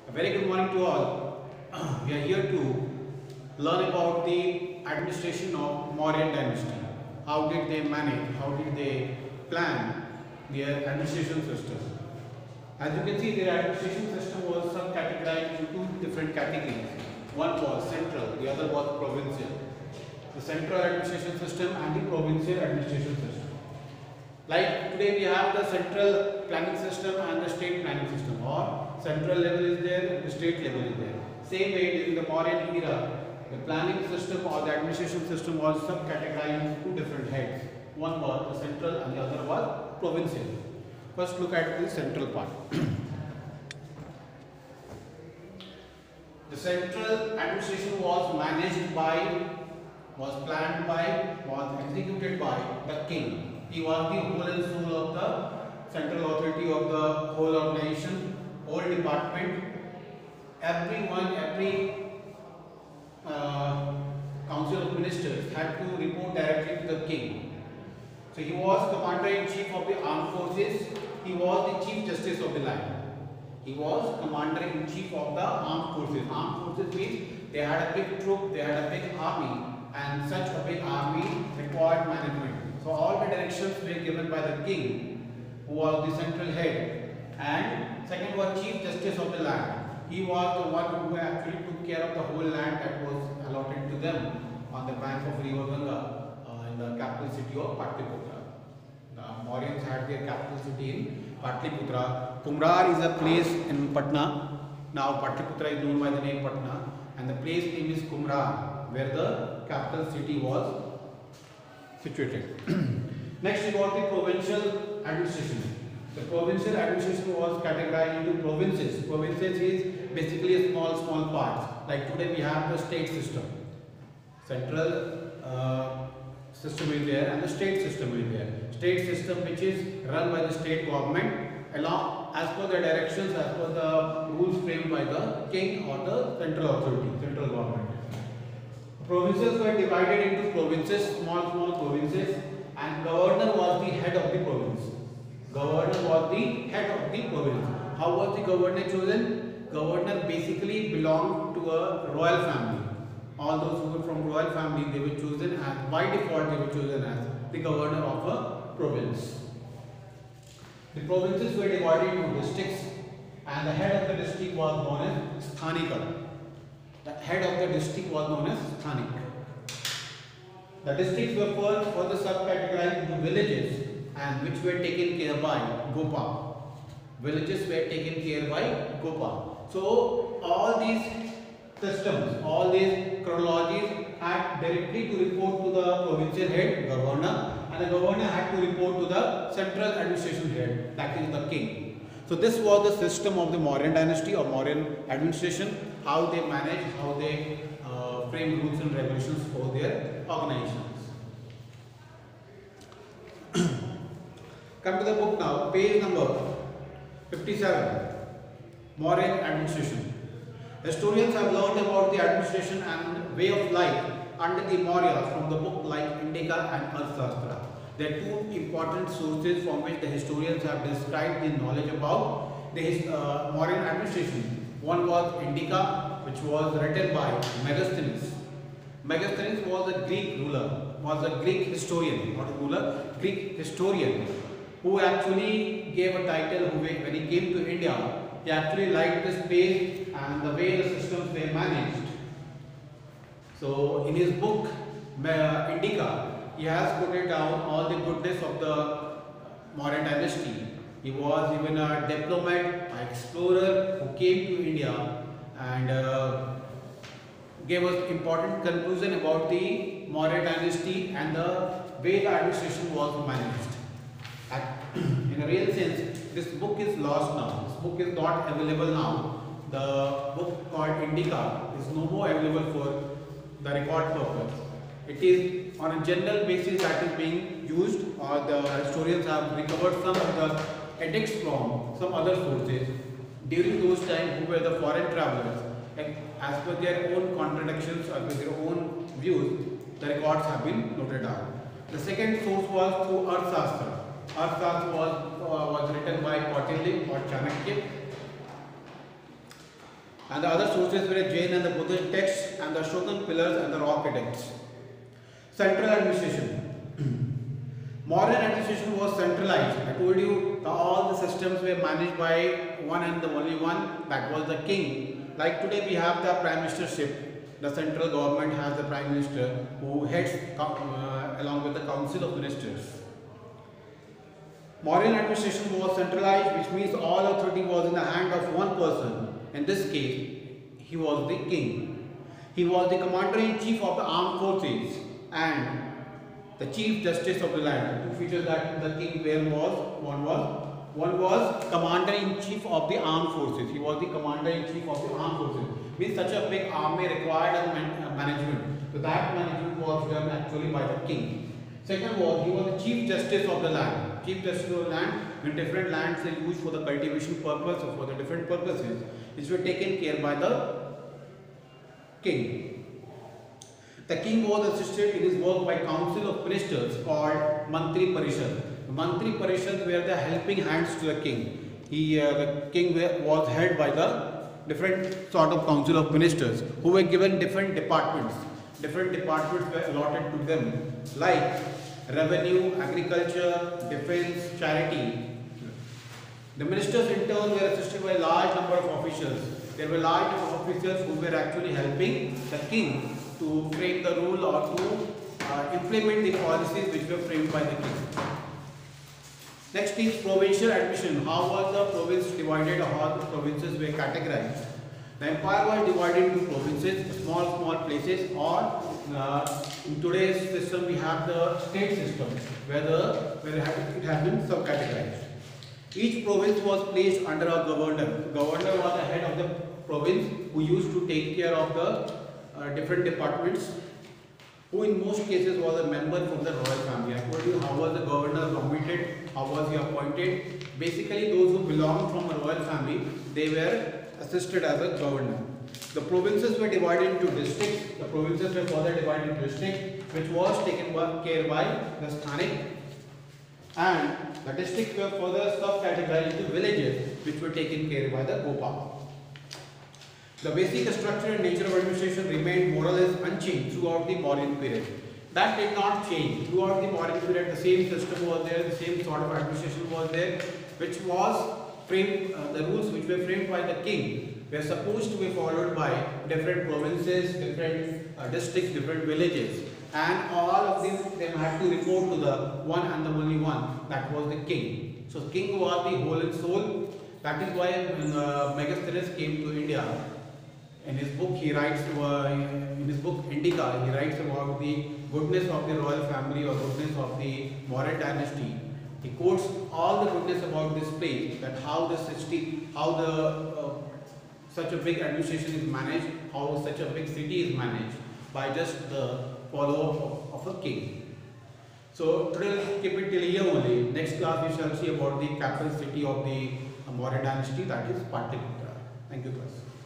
A very good morning to all. We are here to learn about the administration of Mauryan dynasty. How did they manage? How did they plan their administration system? As you can see, their administration system was subcategorized into two different categories. One was central, the other was provincial. The central administration system and the provincial administration system. Like today we have the central planning system and the state planning system, or central level is there, the state level is there. Same way during the Mauryan era, the planning system or the administration system was subcategorized into two different heads. One was the central and the other was provincial. First look at the central part. The central administration was managed by, was planned by, was executed by the king. He was the whole and soul of the central authority of the whole organization, whole department. Everyone, every council of ministers had to report directly to the king. So he was commander-in-chief of the armed forces. He was the chief justice of the land. He was commander-in-chief of the armed forces. Armed forces means they had a big troop, they had a big army, and such a big army required management. So all the directions were given by the king, who was the central head, and second was chief justice of the land. He was the one who actually took care of the whole land that was allotted to them on the bank of river Ganga in the capital city of Patliputra. The Mauryans had their capital city in Patliputra. Kumrar is a place in Patna. Now Patliputra is known by the name Patna, and the place name is Kumrar, where the capital city was situated. Next we got the provincial administration. The provincial administration was categorized into provinces. Provinces is basically a small parts. Like today we have the state system. Central system is there and the state system is there. State system which is run by the state government along as per the directions, as per the rules framed by the king or the central authority, central government. Provinces were divided into provinces, small provinces, and governor was the head of the province. Governor was the head of the province. How was the governor chosen? Governor basically belonged to a royal family. All those who were from royal family, they were chosen as, by default they were chosen as the governor of a province. The provinces were divided into districts, and the head of the district was known as Sthanika. The head of the district was known as Sthanik. The districts were further subcategorized into villages, and which were taken care by Gopa. Villages were taken care by Gopa. So all these systems, all these chronologies had directly to report to the provincial head, governor, and the governor had to report to the central administration head, that is the king. So this was the system of the Mauryan dynasty or Mauryan administration, how they manage, how they frame rules and regulations for their organizations. Come to the book now, page number 57, Mauryan administration. Historians have learned about the administration and way of life under the Mauryas from the book like Indika and Arthashastra. There are two important sources from which the historians have described the knowledge about the Mauryan administration. One was Indika, which was written by Megasthenes. Megasthenes was a Greek ruler, was a Greek historian, not a ruler, Greek historian, who actually gave a title when he came to India. He actually liked this pace and the way the systems were managed. So in his book Indika, he has put it down all the goodness of the Mauryan dynasty. He was even a diplomat, an explorer who came to India and gave us important conclusion about the Mauryan dynasty and the way the administration was managed. In a real sense, this book is lost now. This book is not available now. The book called Indika is no more available for the record purpose. It is on a general basis that is being used, or the historians have recovered some of the edicts from some other sources during those times who were the foreign travelers. And as per their own contradictions or with their own views, the records have been noted down. The second source was through Arthashastra. Arthashastra was written by Kautilya or Chanakya. And the other sources were Jain and the Buddhist texts and the Ashokan pillars and the rock edicts. Central administration. Modern administration was centralized. I told you all the systems were managed by one and the only one, that was the king. Like today we have the prime ministership. The central government has the prime minister who heads along with the council of ministers. Modern administration was centralized, which means all authority was in the hand of one person. In this case, he was the king. He was the commander-in-chief of the armed forces and the chief justice of the land. Two features that the king was, one was commander-in-chief of the armed forces. He was the commander-in-chief of the armed forces. Means such a big army required a management. So that management was done actually by the king. Second was, he was the chief justice of the land. Chief justice of the land, when different lands are used for the cultivation purpose or for the different purposes, which were taken care by the king. The king was assisted in his work by council of ministers called Mantri Parishad. The Mantri Parishad were the helping hands to the king. The king was held by the different sort of council of ministers who were given different departments. Different departments were allotted to them, like revenue, agriculture, defense, charity. The ministers in turn were assisted by a large number of officials. There were large number of officials who were actually helping the king to frame the rule or to implement the policies which were framed by the king. Next is provincial administration. How was the province divided or how the provinces were categorized? The empire was divided into provinces, small places, or in today's system we have the state system where it has been subcategorized. Each province was placed under a governor. The governor was the head of the province who used to take care of the different departments, who in most cases was a member from the royal family. I told you how was the governor nominated, how was he appointed. Basically those who belonged from a royal family, they were assisted as a governor. The provinces were divided into districts. The provinces were further divided into districts, which was taken care by the Sthanik, and the districts were further sub-categorized into villages, which were taken care by the Gopa. The basic structure and nature of administration remained more or less unchanged throughout the Mauryan period. That did not change. Throughout the Mauryan period, the same system was there, the same sort of administration was there, which was framed, the rules which were framed by the king were supposed to be followed by different provinces, different districts, different villages, and all of them had to report to the one and the only one, that was the king. So king was the whole and soul. That is why when Megasthenes came to India, in his book he writes, in his book Indica, he writes about the goodness of the royal family or goodness of the Maurya dynasty. He quotes all the goodness about this place, that how the city, how the such a big administration is managed, how such a big city is managed by just the follow of a king. So today we'll keep it till here only. Next class we shall see about the capital city of the Maurya dynasty, that is Pataliputra. Thank you class.